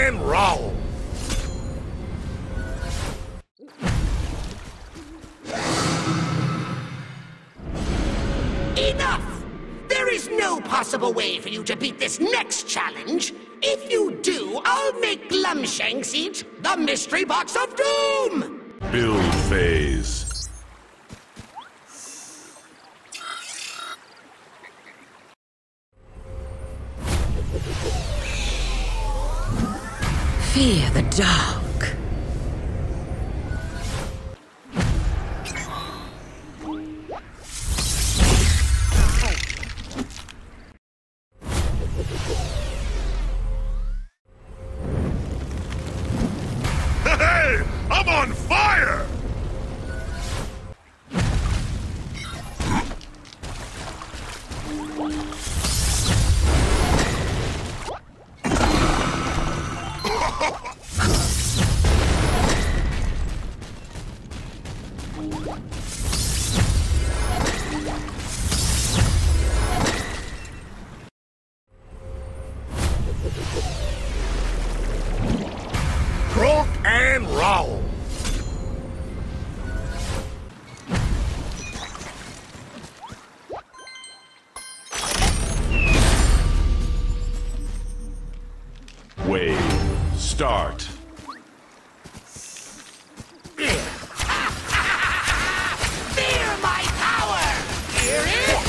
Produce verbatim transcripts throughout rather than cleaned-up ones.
and roll! Enough! There is no possible way for you to beat this next challenge. If you do, I'll make Glumshanks eat the mystery box of doom! Build phase. Fear the dark. Hey! I'm on fire! Croak and roll! Wave. Start. Fear my power! Hear it?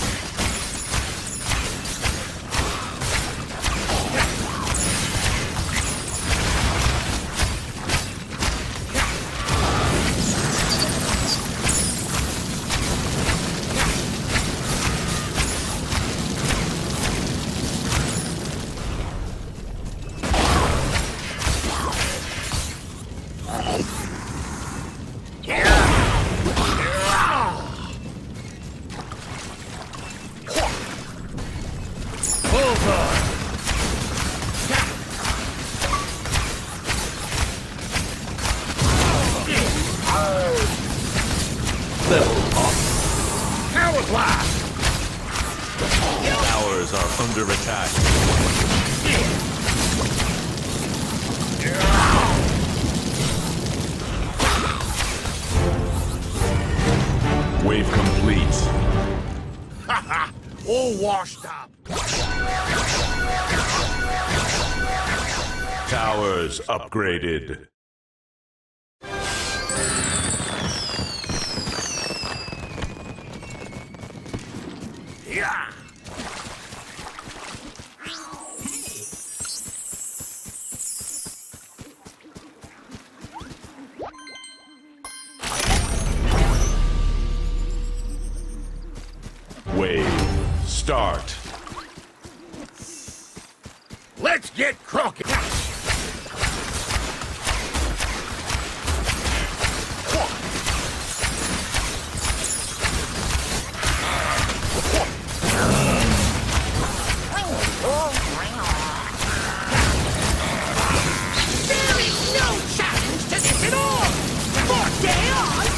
Towers are under attack. Wave complete. Haha! All washed up! Towers upgraded. Yeah! Wave. Start. Let's get crooked! There is no challenge to this at all! For day on!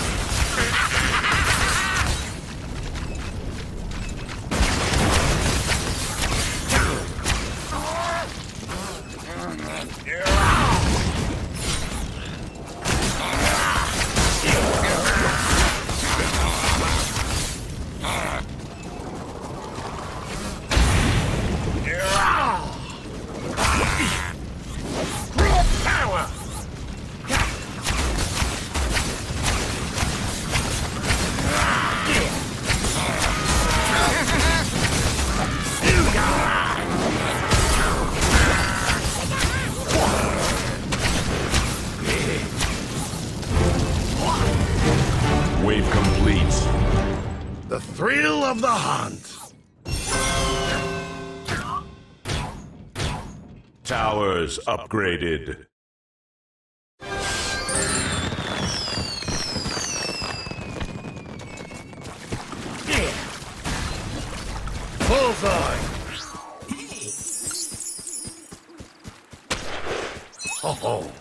Wave complete. The thrill of the hunt! Towers upgraded. Bullseye! Ho ho!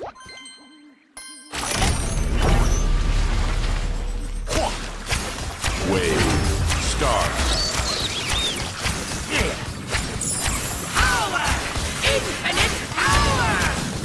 Wave. Start. Power! Infinite power!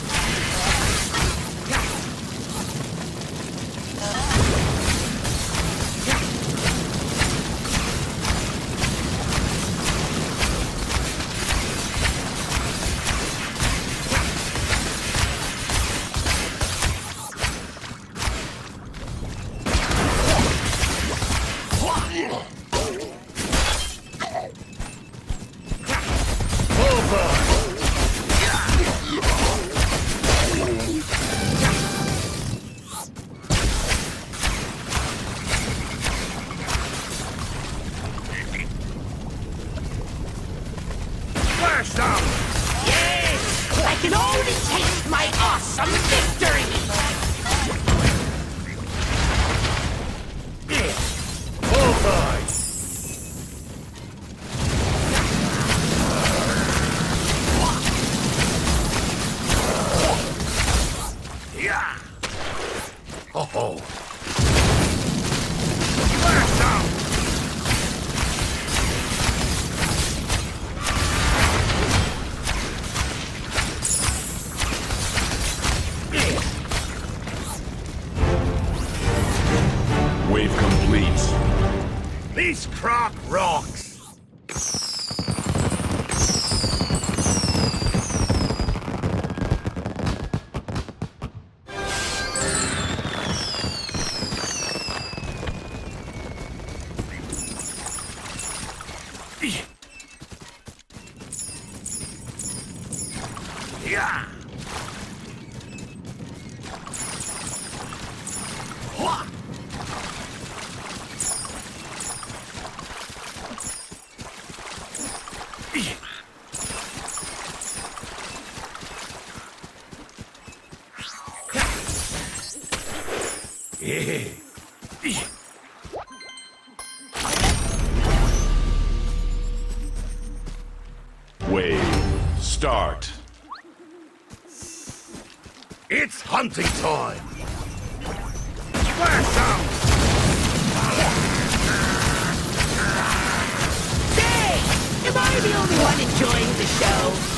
can only taste my awesome victory! Bullseye! Yeah! Ho ho! Blast out! Wave complete. This croc rocks! Yeah! Hua! Yeah. Wave start. It's hunting time! Blast out! Say! Am I the only one enjoying the show?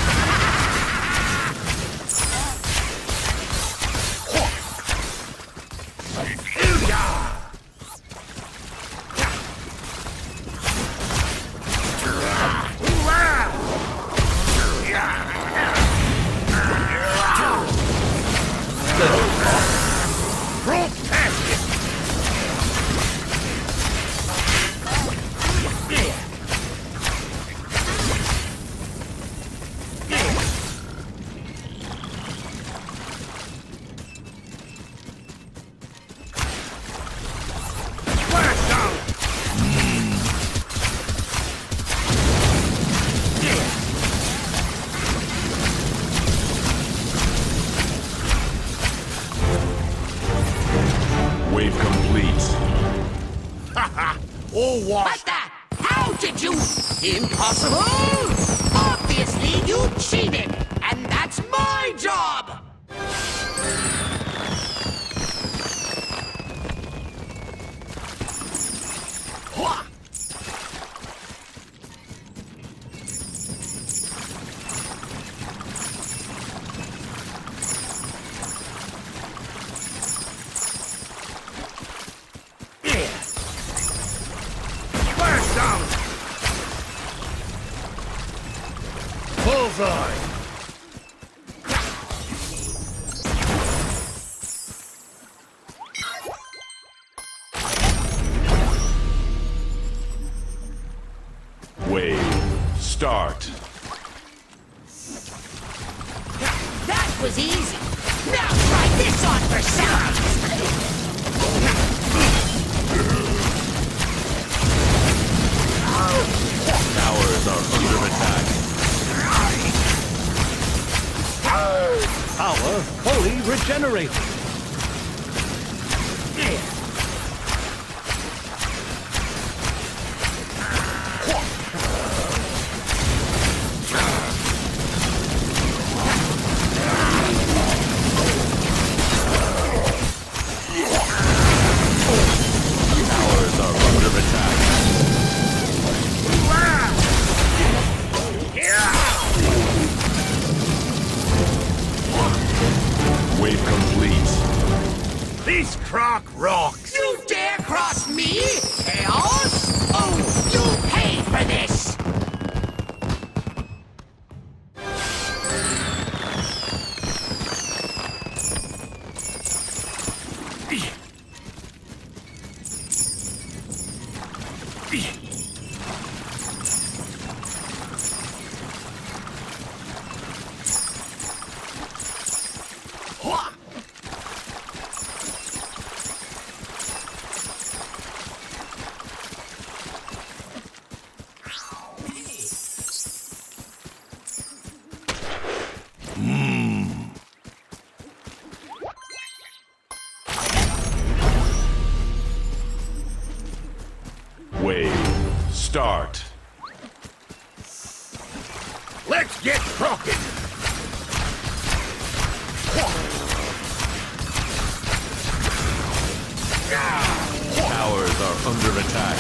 Wave complete. Haha! All What washed! the? How did you? Impossible! Obviously you cheated, and that's my job! Hua! Blast out! Bullseye! Wave start. That was easy. Now try this on for size! Towers are under attack. Power fully regenerated. Towers are under attack. Wave complete. This croc rocks! You dare cross me, Kaos? Oh, you'll pay for this! Hua! Start. Let's get crocking! Towers are under attack.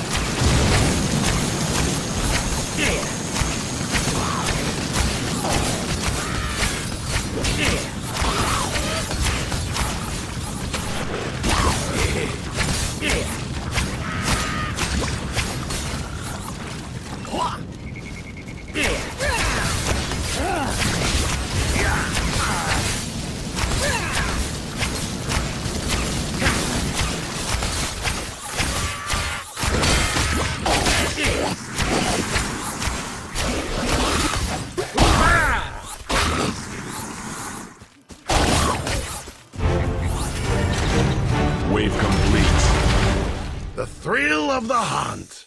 Wave complete. The thrill of the hunt.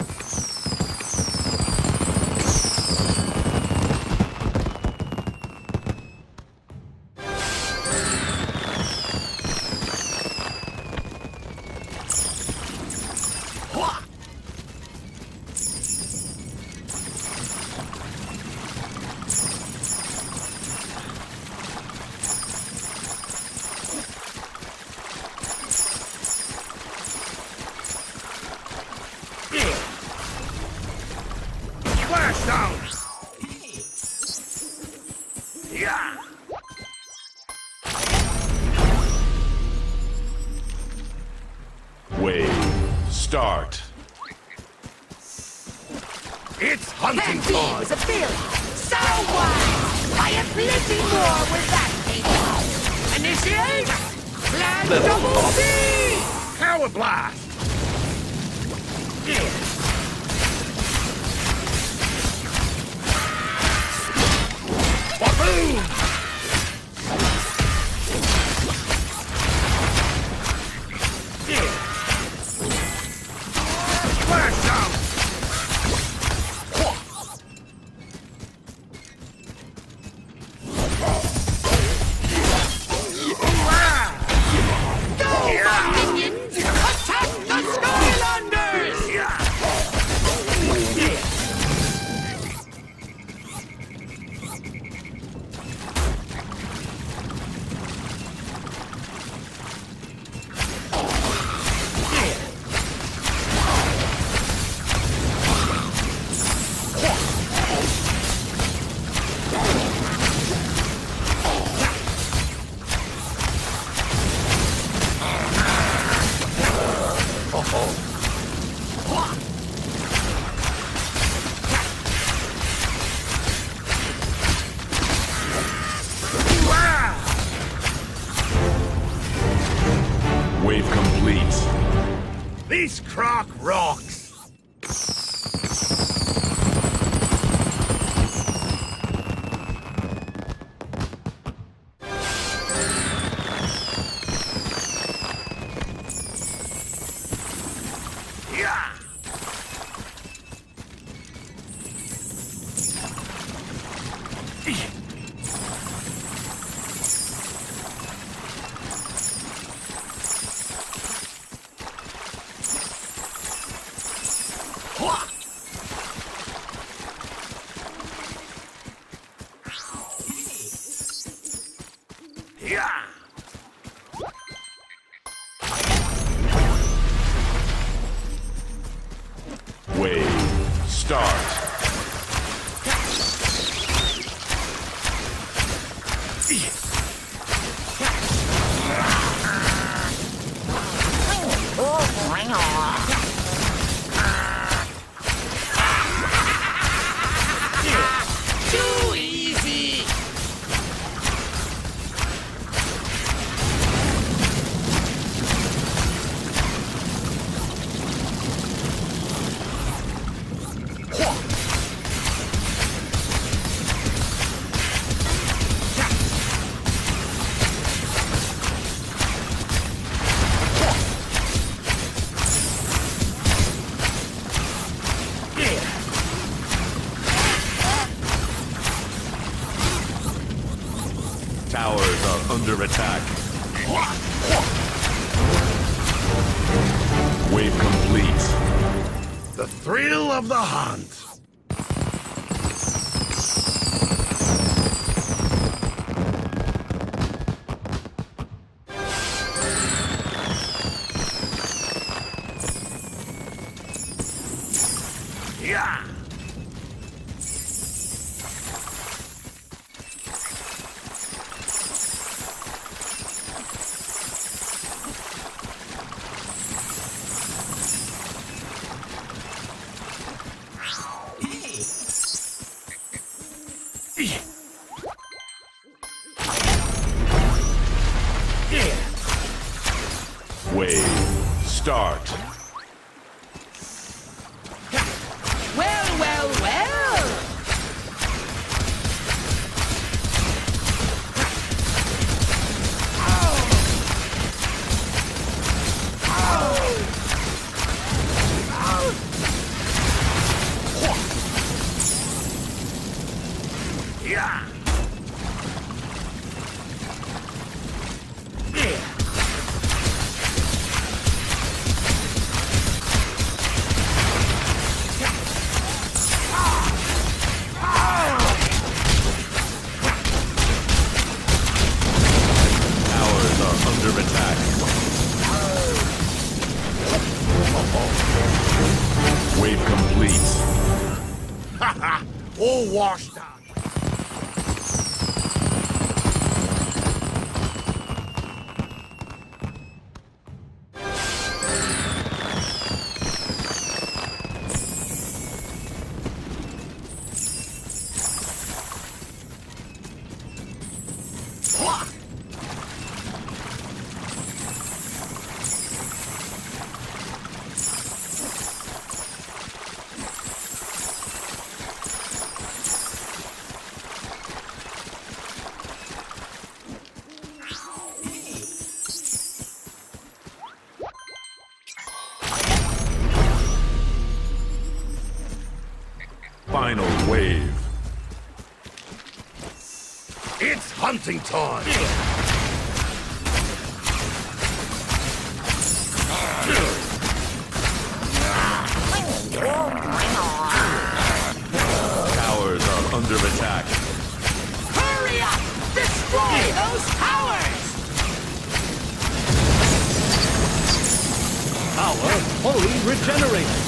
Splash down! Yeah! Wave. Start. It's hunting Plan B time! was a failure. So wise! I have plenty more with that paper. Initiate! Plan double C! Power blast! Yeah! Ba-boom! Yeah! Splash down! Go, my minions! Attack the Skylanders! Wave complete. This croc rocks! Yeah! Yeah! Wave. Start. Too easy! Towers are under attack. Wave complete. The thrill of the hunt. Yeah! Wave. Start. Well, well, well! Yeah! Towers are under attack. Wave complete. Haha! All washed out. Final wave. It's hunting time. Towers are under attack. Hurry up! Destroy those towers! Power fully regenerated.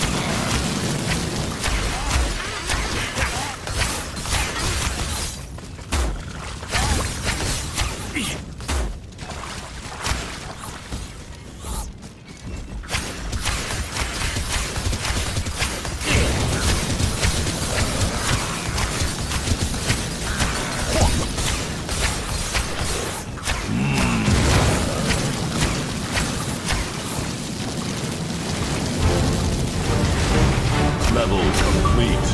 Level complete.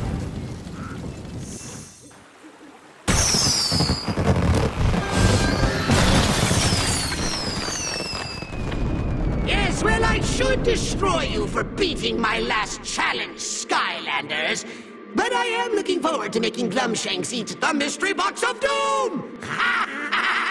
Yes, well, I should destroy you for beating my last challenge, Skylanders. But I am looking forward to making Glumshanks eat the mystery box of doom! Ha ha ha!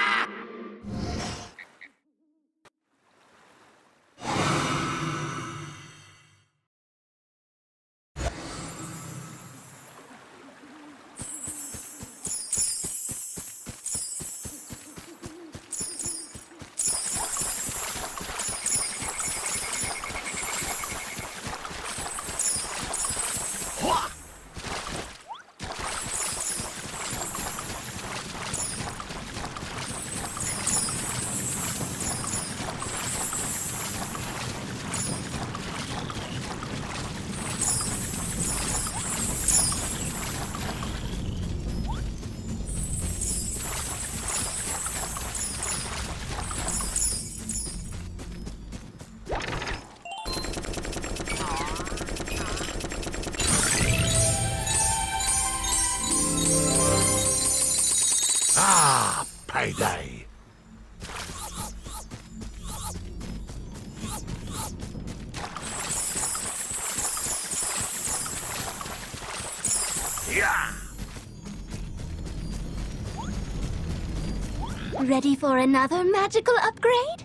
Ah, payday. Yeah. Ready for another magical upgrade?